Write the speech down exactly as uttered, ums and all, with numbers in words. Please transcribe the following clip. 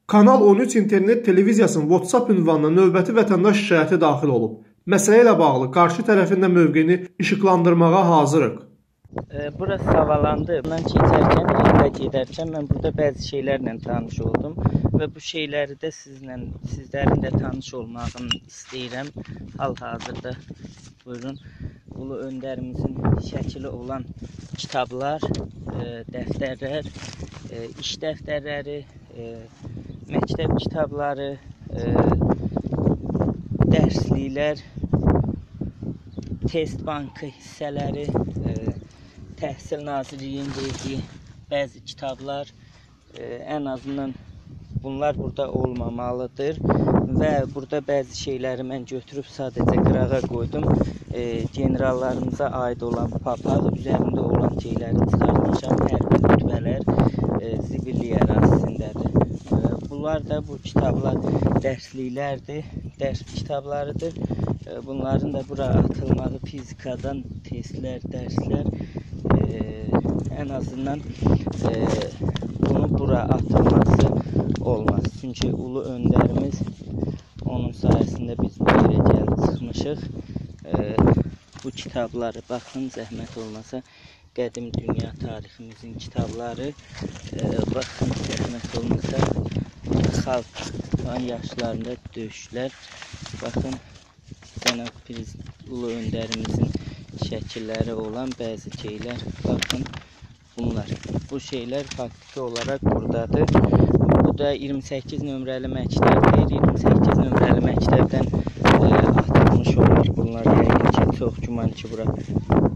Kanal on üç internet televiziyasının WhatsApp ünvanına növbəti vətəndaş şikayəti daxil olub. Məsələ ilə bağlı qarşı tərəfin də mövqeyini işıqlandırmağa hazırıq. Bura Savalandı. Bundan keçərkən, yolda gedərkən mən burada bəzi şeylərlə tanış oldum və bu şeyləri də sizlə, sizlərin də tanış olmağını istəyirəm. Hal-hazırda buyurun, Ulu Öndərimizin şəkili olan kitablar, dəftərlər, iş dəftərləri, məktəb kitabları, dərsliklər, test bankı hissələri, Təhsil Nazirliyinin verdiyi bəzi kitablar, ən azından bunlar burada olmamalıdır və burada bəzi şeyləri mən götürüb sadəcə qırağa qoydum. Generallarımıza aid olan papaq, üzərində olan şeyləri çıxartmışam, hərbi rütbələr zibillik ərazisindədir. Bunlar da bu kitablar dərsliklərdir, dərs kitablarıdır. Bunların da bura atılmağı fizikadan testlər, dərslər, ən azından bunu bura atılması olmaz. Çünki Ulu Öndərimiz, onun sayəsində biz bu yerə gəlib çıxmışıq. Bu kitabları, baxın, zəhmət olmasa, qədim dünya tariximizin kitabları, baxın, zəhmət olmasa, xalq yaşlarında döyüşlər, baxın, Cənab Prezident Ulu Öndərimizin şəkilləri olan bəzi şeylər, baxın, bunlar. Bu şeylər faktiki olaraq buradadır. Bu da iyirmi səkkiz nömrəli məktəbdir. iyirmi səkkiz nömrəli məktəbdən atılmış olur. Bunlar yəqin ki, çox güman ki, bura